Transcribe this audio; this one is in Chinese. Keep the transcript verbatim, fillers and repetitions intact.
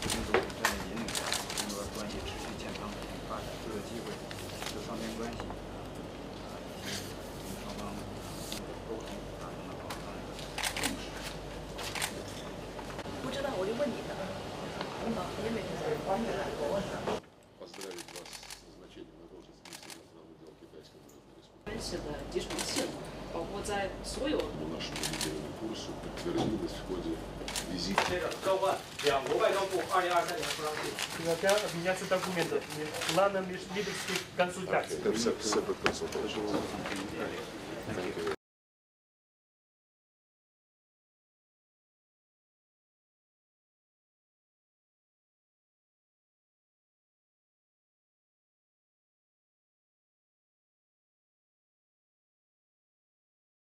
共同战略引领下，中俄关系持续健康发展，各个机会，就双边关系啊以及双方沟通达成了广泛的共识。 不知道我就问你的，啊，也没知道。 关系的基础性，包括在所有。 接着交换两国外交部二零二三年磋商计划。 Хотят обменяться документами, планами лидерских консультаций.